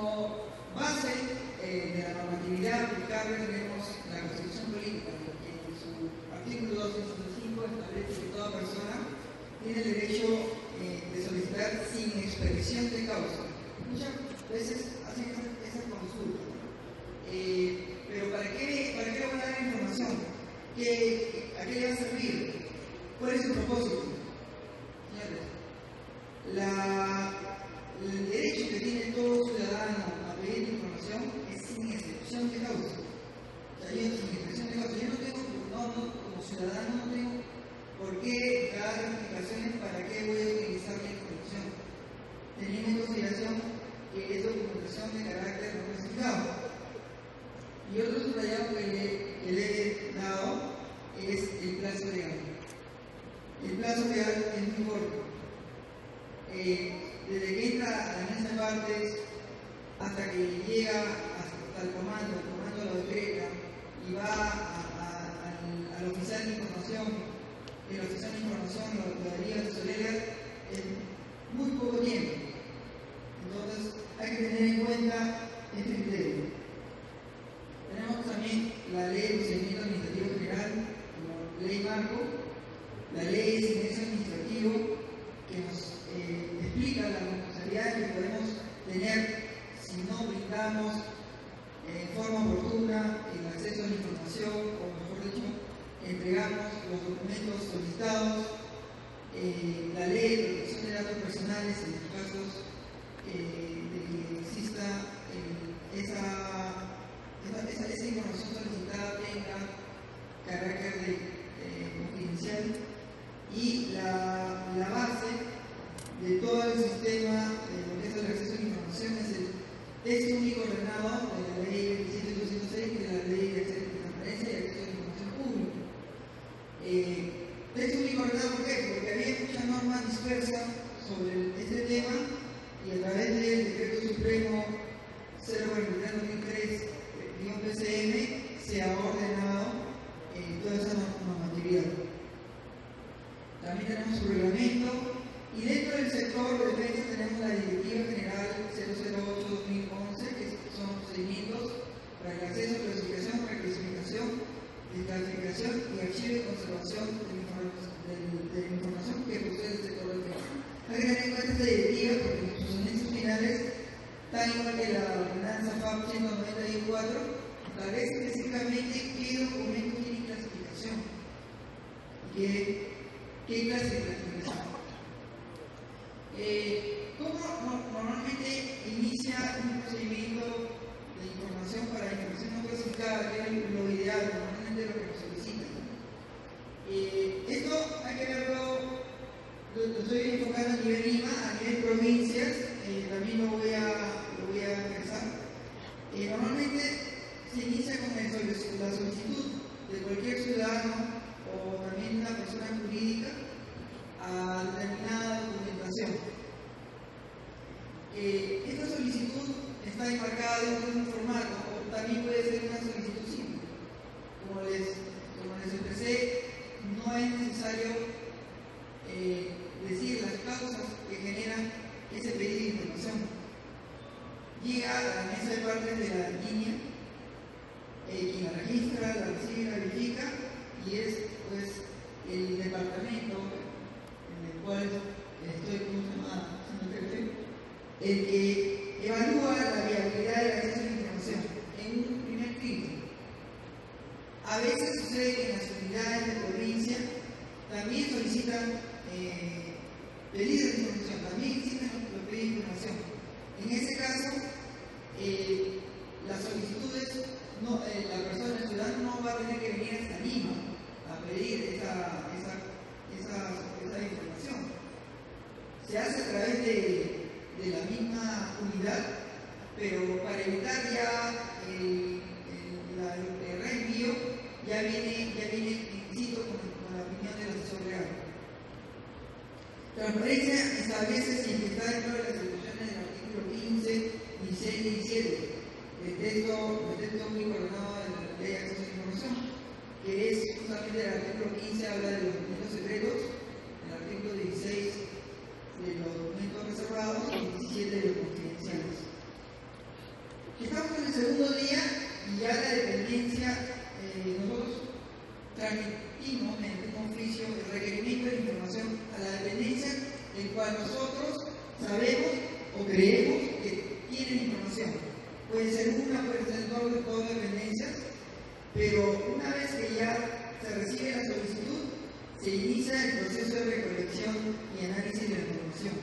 Como base de la normatividad aplicable tenemos la Constitución Política, que en su artículo 2, inciso 5 establece que toda persona tiene el derecho de solicitar sin expresión de causa. Muchas veces hacen esa consulta, pero ¿para qué le van a dar información? ¿A qué le va a servir? ¿Cuál es su propósito? Señores, el derecho que tiene todo ciudadano a pedir información es sin excepción de causa. O sea, yo sin excepción de causa, yo no tengo, como ciudadano no tengo por qué dar explicaciones para qué voy a utilizar la información, teniendo en consideración que es documentación de carácter no clasificado. Y otro subrayado que le he dado es el plazo legal. El plazo legal es muy corto. Desde que entra a la mesa de partes hasta que llega hasta el comando lo decreta y va al oficial de información, el oficial de información lo daría a tesorera en muy poco tiempo. Entonces hay que tener en cuenta este criterio. Tenemos también la ley de procedimiento administrativo general, como ley marco, la ley de silencio administrativo, que nos explica las responsabilidades que podemos tener si no brindamos en forma oportuna el acceso a la información, o mejor dicho, entregamos los documentos solicitados, la ley de protección de datos personales en los casos de que exista esa información solicitada tenga carácter confidencial, y la base de todo el sistema de lo que es el acceso a la información es el texto único ordenado de la ley 27206, que es la ley de acceso a la transparencia y acceso a la información pública. Texto único ordenado, ¿por qué? Porque había muchas normas dispersas sobre este tema, y a través del Decreto Supremo 043/2003-PCM se ha ordenado toda esa normatividad. También tenemos su reglamento, y dentro del sector de defensa tenemos la Directiva General 008/2011, que son procedimientos para el acceso, clasificación, reclasificación, desclasificación y archivo y conservación de la información que posee el sector de defensa. Hay que tener en cuenta esta directiva porque en sus anexos finales, tal igual que la ordenanza FAP 194, establece específicamente qué documentos tienen clasificación y qué clase de clasificación. ¿Cómo normalmente inicia un procedimiento de información para información no clasificada, que es lo ideal, normalmente lo que nos solicitan? Esto hay que verlo, lo estoy enfocando a nivel Lima, a nivel provincias, también lo voy a empezar. Normalmente se inicia con la solicitud de cualquier ciudadano o también una persona jurídica a determinada documentación. Esta solicitud está enmarcada dentro de un formato, o también puede ser una solicitud simple. Como les expresé, no es necesario decir las causas que generan ese pedido de información. Llega a la mesa de partes de la línea, quien la registra, la recibe, la verifica, y es pues el departamento en el cual estoy el que evalúa la viabilidad del acceso a la información en un primer filtro. A veces sucede que en las unidades de provincia también solicitan pedidos de información, también existen los pedidos de información. En ese caso, las solicitudes, la persona, el ciudadano no va a tener que venir hasta Lima a pedir esa información. Se hace a través de la misma unidad, pero para evitar ya el reenvío, ya viene implícito con la opinión del asesor legal. Transparencia establece si está dentro de las disposiciones del artículo 15, 16 y 17 del texto único ordenado de la ley de acceso a la información, que es justamente el artículo 15 habla de los documentos secretos, el artículo 16 de los documentos reservados y 17 de los confidenciales. Estamos en el segundo día y ya la dependencia, nosotros transmitimos en un oficio el requerimiento de información a la dependencia, el cual nosotros sabemos o creemos que tienen información. Puede ser una, puede ser dos dependencias, pero una vez que ya se recibe la solicitud, se inicia el proceso de recolección y análisis de la información.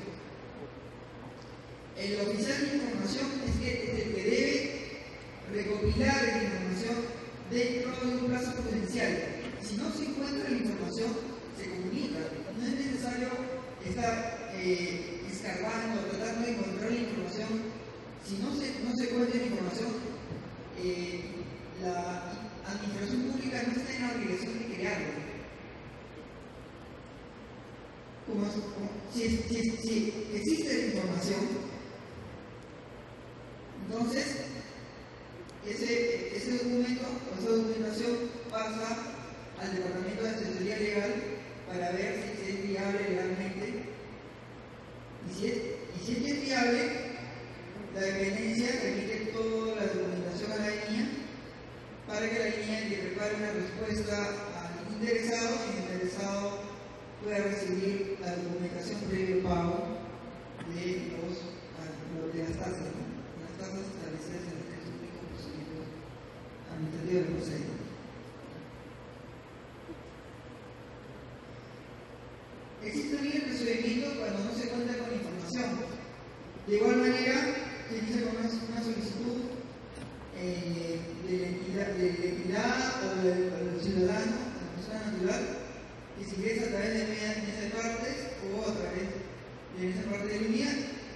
El oficial de información es el que debe recopilar la información dentro de un plazo prudencial. Si no se encuentra la información, se comunica. No es necesario estar escarbando, tratando de encontrar la información. Si no se encuentra la información, la administración pública no está en la obligación de crearlo. Si existe la información, entonces ese documento o esa documentación pasa al Departamento de Asesoría Legal para ver si es viable legalmente. Y si es viable, la dependencia remite toda la documentación a la línea para que la línea le prepare una respuesta al interesado y el interesado pueda recibir la documentación previo pago de las tasas, las tasas establecidas en el texto único procedimiento administrativo del procedimiento. Existe también el procedimiento cuando no se cuenta con información. De igual manera, se inicia con una solicitud de la entidad o del ciudadano, de la persona natural, que se ingresa a través de mesa de partes o a través de mesa parte de la unidad.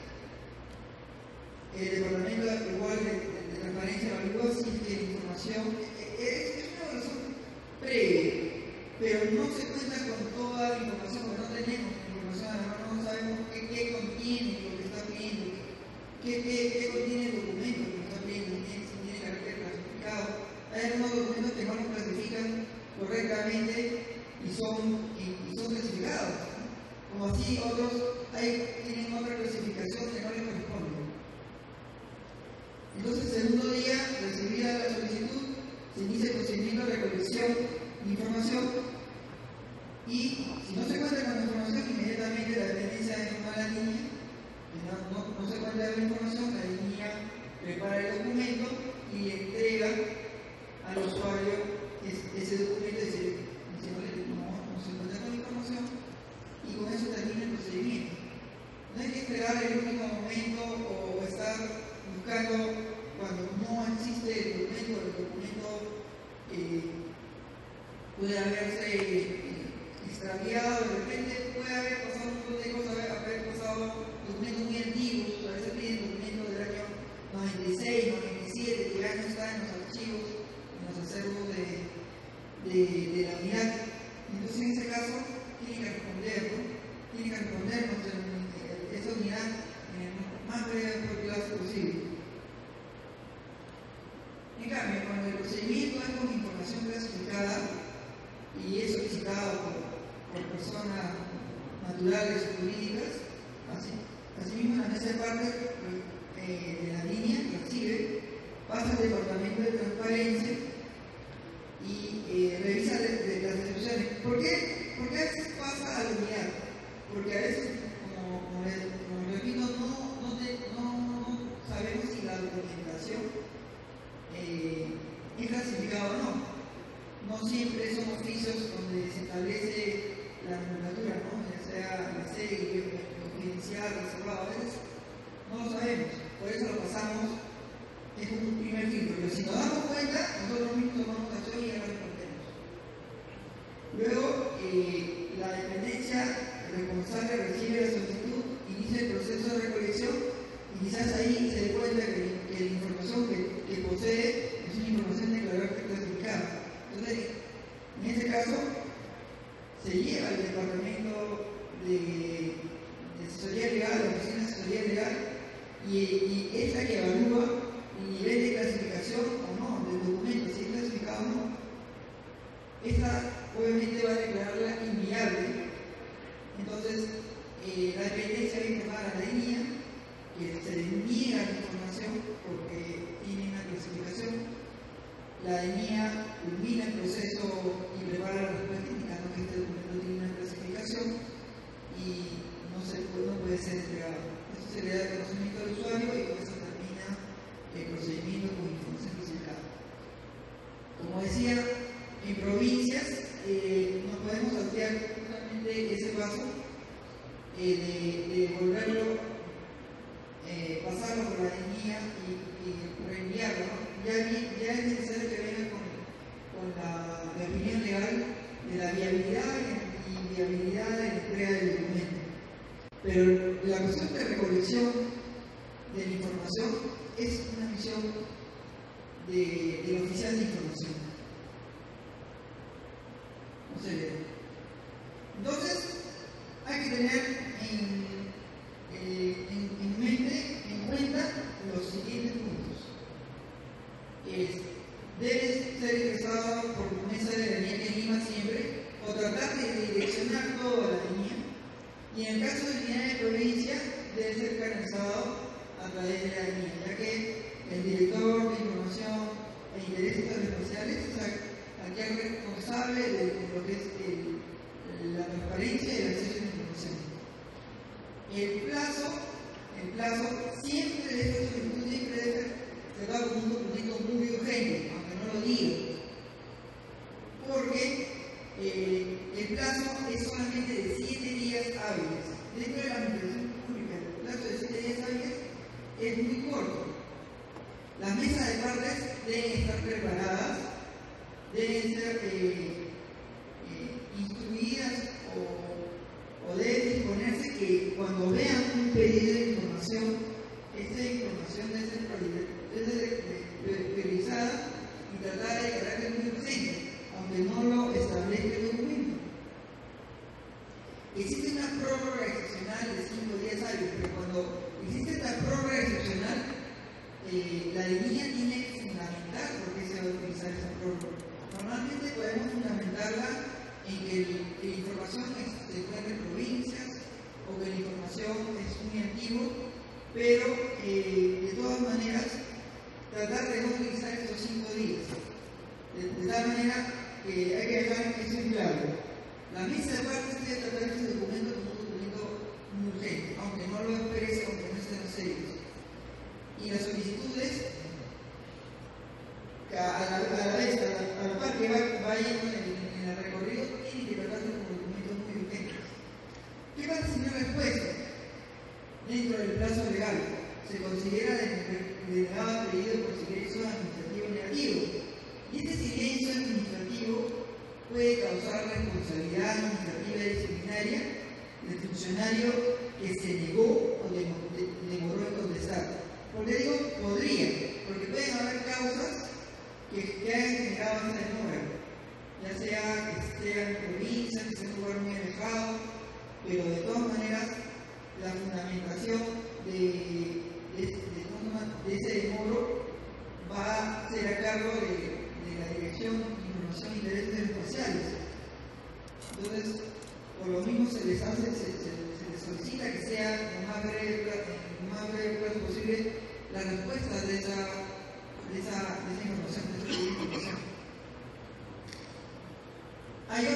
El departamento igual de transparencia evalúa si es que la información es una evaluación previa, pero no se cuenta con toda la información, porque no tenemos la información, además no sabemos qué contiene lo que está pidiendo, qué contiene el documento que está pidiendo, si tiene carácter clasificado. Hay algunos documentos que no los clasifican correctamente y son clasificados, como así otros tienen otra clasificación que no les corresponde. Entonces, el segundo día, recibida la solicitud, se inicia el procedimiento de recolección de información y si no se cuenta con la información, inmediatamente la dependencia informa a la línea. Si no se cuenta con la información, la línea prepara el documento y le entrega al usuario ese documento y dice, no se cuenta con la información y con eso termina el procedimiento. No hay que esperar el último momento o estar buscando cuando no existe el documento puede haberse extraviado, de repente puede haber pasado un montón de cosas, haber pasado documentos muy antiguos, a veces piden documentos del año 96, 97, que ya no están en los archivos, en los acervos de la unidad. Entonces, en ese caso, tiene que respondernos esa unidad en el más breve plazo posible. En cambio, cuando el procedimiento es con información clasificada y es solicitado por personas naturales o jurídicas, asimismo la mesa de parte de la línea recibe, pasa al departamento de transparencia y revisa las excepciones. ¿Por qué? Porque a veces pasa a la unidad, porque a veces, como repito, no sabemos si la documentación es clasificada o no. No siempre son oficios donde se establece la nomenclatura, ¿no? Ya sea la serie, confidencial, reservado, a veces no lo sabemos, por eso lo pasamos, es como un primer filtro, pero si nos damos cuenta, nosotros mismos tomamos acción y ya lo respondemos. Luego, la dependencia responsable recibe la solicitud, inicia el proceso de recolección y quizás ahí se dé cuenta que la información que posee es una información de carácter clasificado. Entonces, en este caso, se lleva al departamento de asesoría legal, la oficina de asesoría legal, y es la que evalúa el nivel de clasificación o no del documento, si es clasificado o no. Esta obviamente va a declararla inviable. Entonces, la dependencia va a informar a la línea que se le niega la información porque tiene una clasificación. La ENIA culmina el proceso y prepara la respuesta indicando que este documento tiene una clasificación y no puede ser entregado. Esto se le da conocimiento al usuario y con eso termina el procedimiento con información clasificada. Como decía, en provincias no podemos saltear justamente ese paso de volverlo, pasarlo por la ENIA y reenviarlo, ¿no? Ya es necesario que venga con la opinión legal de la viabilidad y viabilidad de la entrega del documento. Pero la cuestión de recolección de la información es una misión del oficial de información. No sé. Entonces, hay que tener en cuenta los siguientes puntos. Debe ser ingresado por la mesa de la línea que Lima siempre, o tratar de direccionar toda la línea, y en el caso de unidad de provincia, debe ser canalizado a través de la línea, ya que el director de información e intereses especiales es aquel responsable de lo que es la transparencia y el acceso a la información. El plazo siempre debe ser tratado como un documento muy urgente, aunque no lo diga, porque el plazo es solamente de 7 días hábiles. Dentro de la administración pública, el plazo de 7 días hábiles es muy corto. Las mesas de partes deben estar preparadas, deben ser instruidas o deben disponerse que cuando vean un pedido de información, esta información debe ser priorizada y tratada de carácter muy urgente, aunque no lo establezca el documento. Existe una prórroga excepcional de 5 días hábiles, pero cuando existe esta prórroga excepcional, la línea tiene que fundamentar por qué se va a utilizar esa prórroga. Normalmente podemos fundamentarla en que la información se encuentra en provincias o que la información es muy antigua, pero de todas maneras tratar de no utilizar estos 5 días. De tal manera que hay que dejar eso en claro. La mesa de partes debe tratar este documento como un documento muy urgente, aunque no lo exprese, aunque no estén serios. Y las solicitudes, a la par que va yendo en el recorrido, tienen que tratarse como documentos muy urgentes. ¿Qué pasa si no hay respuesta? Dentro del plazo legal, se considera denegado pedido por silencio administrativo negativo. Y este silencio administrativo puede causar responsabilidad administrativa y disciplinaria del funcionario que se negó o demoró en contestar. ¿Por qué digo podría? Porque pueden haber causas que hayan generado esta demora, ya sea que esté en provincia, que sea en un lugar muy alejado, pero de todas maneras la fundamentación de ese demoro va a ser a cargo de la Dirección de Información e Intereses Espaciales. Entonces, por lo mismo se les solicita que sea en más breve plazo posible la respuesta de esa información, de esa información. Hay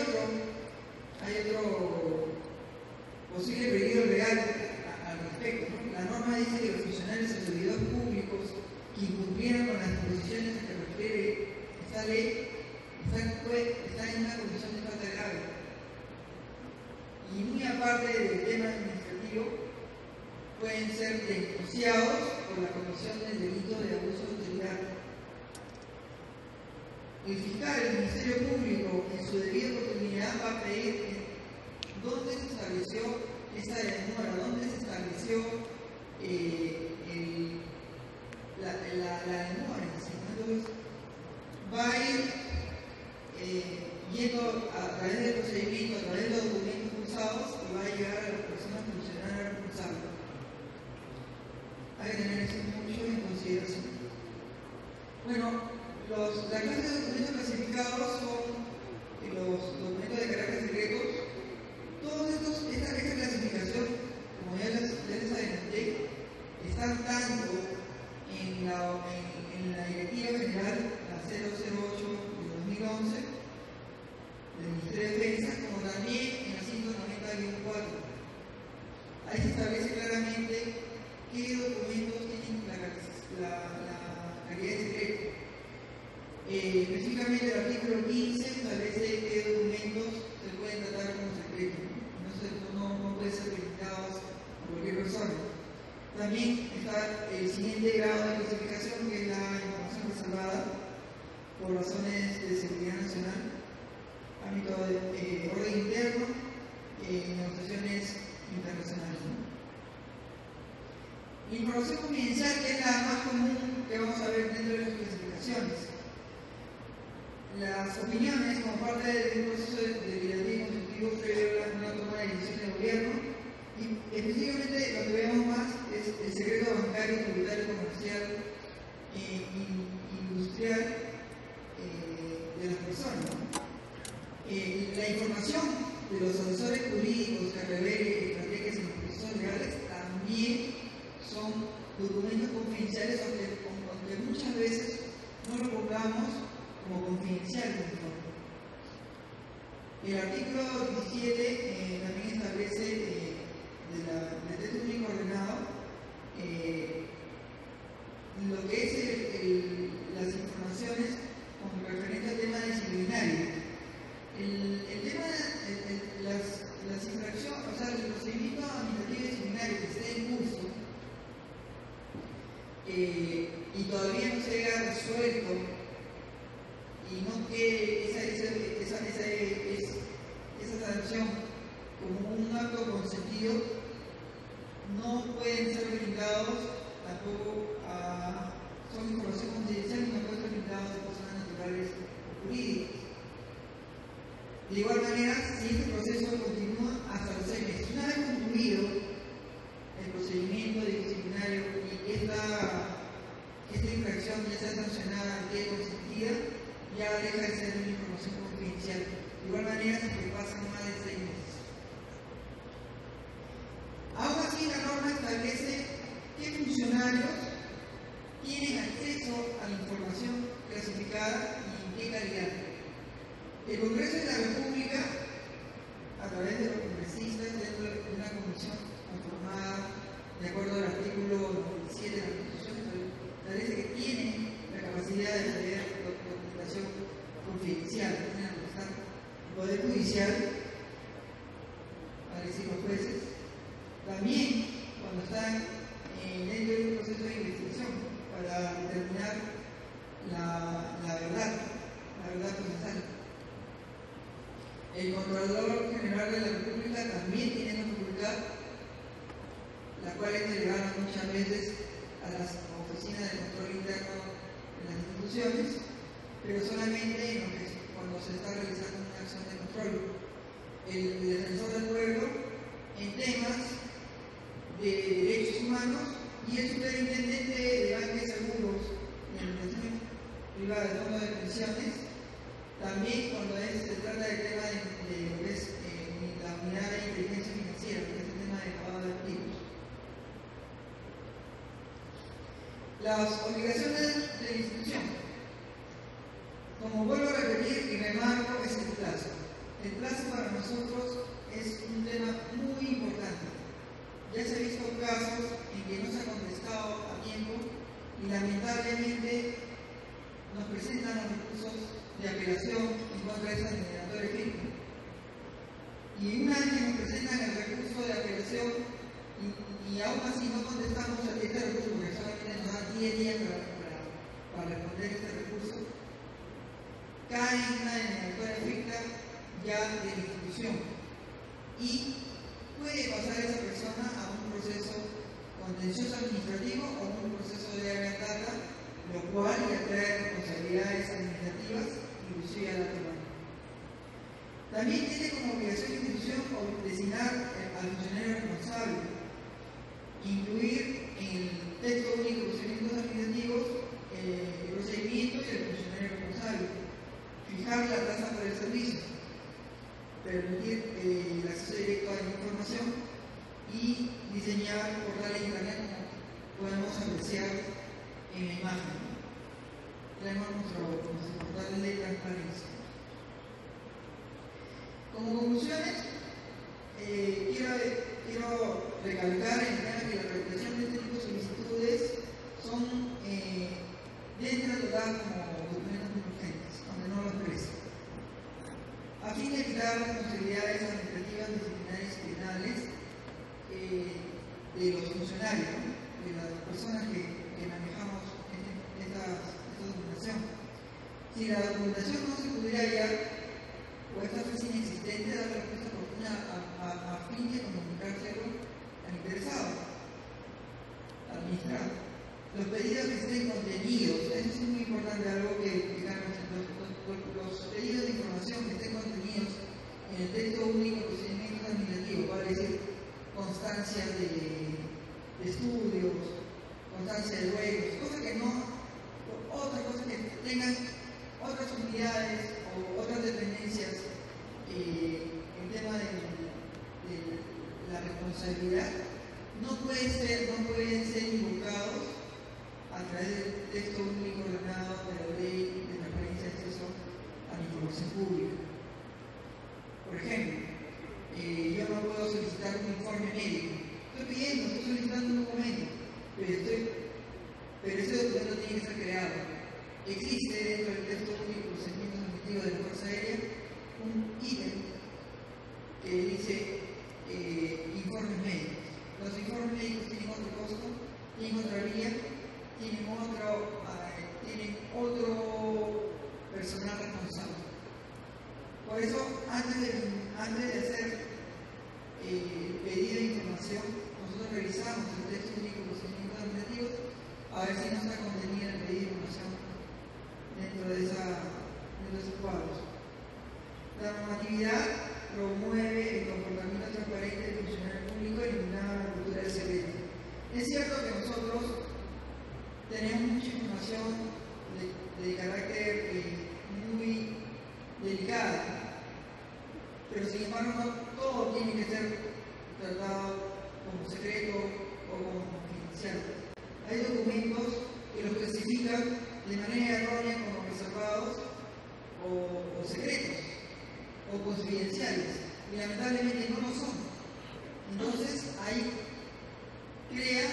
otro posible peligro legal al respecto, ¿no? La norma dice que los funcionarios y servidores públicos que incumplieran con las disposiciones a que refiere esta ley están en una condición de falta grave. Y muy aparte del tema administrativo, pueden ser denunciados por la comisión del delito de abuso de autoridad. El fiscal, el Ministerio Público, en su debida oportunidad va a pedir dónde se estableció esa demora, dónde se estableció la demora. Entonces, va a ir yendo a través del procedimiento, a través de los documentos cursados, y va a llegar a las personas funcionarias responsables. Hay que tener eso mucho en consideración. Bueno, la clase de documentos clasificados son los documentos de carácter secreto. Todos esta clasificación, como ya les adelanté, están tanto en del Ministerio de Defensa, como también en la 190-4. Ahí se establece claramente qué documentos tienen la calidad de secreto. Específicamente el artículo 15 establece qué documentos se pueden tratar como secretos. No pueden ser limitados a cualquier persona. También está el siguiente grado de clasificación, que es la información reservada por razones de seguridad nacional, ámbito de orden interno, negociaciones internacionales. La información confidencial, que es la más común que vamos a ver dentro de las clasificaciones. Las opiniones, como parte de un proceso de liderazgo consultivo previo a una toma de decisiones de gobierno, y específicamente lo que vemos más es el secreto bancario, tributario, comercial e industrial de las personas. La información de los asesores jurídicos que revelen estrategias en los procesos legales también son documentos confidenciales, aunque muchas veces no lo pongamos como confidencial. El artículo 17 también establece del texto único ordenado lo que es las informaciones con referente al tema disciplinario. El tema de las infracciones, o sea, el procedimiento administrativo disciplinario que esté en curso y todavía no se haya resuelto y no quede esa sanción como un acto consentido, no pueden ser brindados tampoco son información confidencial y no pueden ser brindados a personas naturales o jurídicas. De igual manera, si este proceso continúa hasta los 6 meses, una vez concluido el procedimiento disciplinario y esta infracción ya sea sancionada, quede consentida, ya deja de ser una información confidencial. De igual manera, si que pasan más de 6 meses. Aún así, la norma establece qué funcionarios tienen acceso a la información clasificada y en qué calidad. El Congreso de la República, a través de los congresistas, dentro de una comisión conformada de acuerdo al artículo 97 de la Constitución, establece que tiene la capacidad de acceder a documentación confidencial. Tiene el Poder Judicial, para decir los jueces, también cuando están dentro de un proceso de investigación para determinar la verdad procesal. El Contralor General de la República también tiene una facultad, la cual es delegada muchas veces a las oficinas de control interno de las instituciones, pero solamente cuando se está realizando una acción de control. El defensor del pueblo en temas de derechos humanos y el superintendente de bancos seguros y administración privada de fondos de pensiones, también cuando se trata del tema de lo que es la unidad de inteligencia financiera, que es el tema de lavado de activos. Las obligaciones de la institución. Como vuelvo a repetir y remarco, es el plazo. El plazo para nosotros es un tema muy importante. Ya se han visto casos en que no se ha contestado a tiempo y lamentablemente nos presentan los recursos de apelación en contra de esa denegatoria firme. Y una vez que nos presentan el recurso de apelación y aún así no contestamos a este recurso, porque solamente nos dan 10 días para responder este recurso, cae en una denegatoria firme ya de la institución y puede pasar esa persona a un proceso contencioso administrativo o un proceso de habeas data, lo cual ya trae responsabilidades administrativas, inclusive a la demanda. También tiene como obligación de institución designar al funcionario responsable, incluir en el texto único de procedimientos administrativos el procedimiento y el funcionario responsable, fijar la tasa por el servicio, permitir el acceso directo a la información y diseñar portales de internet como podemos apreciar en la imagen. Tenemos nuestro portal de transparencia. Como conclusiones, quiero recalcar el tema que la recuperación de este tipo de solicitudes son deben ser tratadas como documentos urgentes, aunque no lo expresen, a fin de evitar responsabilidades administrativas, disciplinarias y penales de los funcionarios, ¿no? De las personas que manejamos esta documentación. Si la documentación no se pudiera hallar o esta fuese inexistente, dar la respuesta oportuna a fin de comunicárselo al interesado, al administrado. Los pedidos que estén contenidos, eso es muy importante, algo que los pedidos de información que estén contenidos en el texto único de procedimientos administrativos, vale decir, constancias de estudios, constancia de ruegos, cosas que no, otras cosas que tengan otras unidades o otras dependencias, el tema de la responsabilidad no pueden ser invocados a través del texto único ordenado de la ley de transparencia de acceso a la información pública. Por ejemplo, yo no puedo solicitar un informe médico. Estoy solicitando un documento, pero ese documento tiene que ser creado. Existe dentro del texto único de procedimientos administrativos de la Fuerza Aérea un ítem que dice informes médicos. Los informes médicos tienen otro costo, tienen otra vía, tienen otro personal responsable. Por eso, antes de hacer el pedido de información, nosotros revisamos el texto único de procedimientos administrativos a ver si no está contenida el pedido de información dentro de esos cuadros. La normatividad promueve el comportamiento transparente del funcionario público eliminando la cultura del secreto. Es cierto que nosotros tenemos mucha información de carácter muy delicada, pero sin embargo no todo tiene que ser tratado como secreto o como confidencial. Hay documentos que los clasifican de manera errónea como reservados o secretos o confidenciales, y lamentablemente no lo son. Entonces ahí crea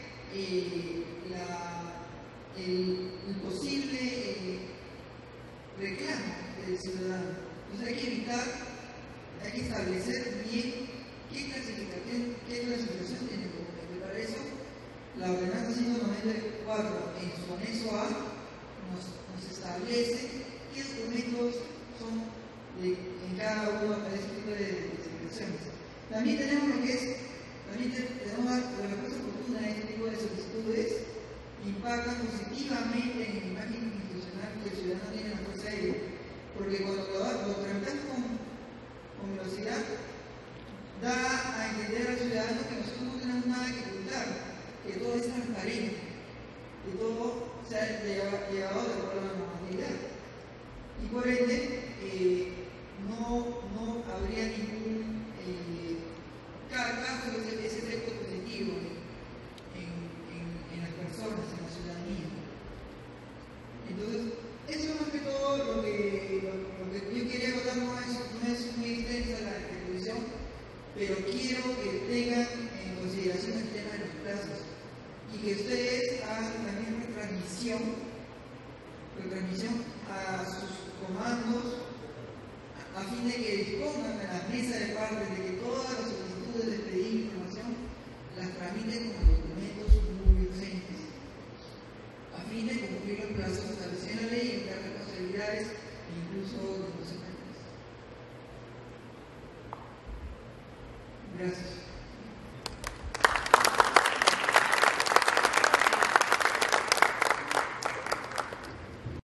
el posible reclamo del ciudadano. Entonces hay que establecer bien qué clasificación tiene el documento. Para eso, la ordenanza 194 en su anexo A nos establece qué documentos son en cada uno de ese tipo de clasificaciones. También tenemos tenemos la respuesta oportuna a este tipo de solicitudes impactan positivamente en la imagen institucional que el ciudadano tiene en la Fuerza Aérea, porque cuando lo tramitamos con velocidad, da a entender al ciudadano que nosotros no tenemos nada que ocultar, que todo es transparente, que todo se ha llevado de acuerdo a la normatividad. Y por ende, no habría ningún caso de ese efecto positivo en las personas, en la ciudadanía. Entonces, eso es más que todo lo que yo quería contar. No es muy extensa la exposición, pero quiero que tengan en consideración el tema de los plazos y que ustedes hagan también retransmisión a sus comandos a fin de que dispongan a la mesa de partes de que todas las solicitudes de pedir información las tramiten como documentos muy urgentes, a fin de cumplir los plazos establecidos en la ley y evitar responsabilidades e incluso consecuencias. Gracias.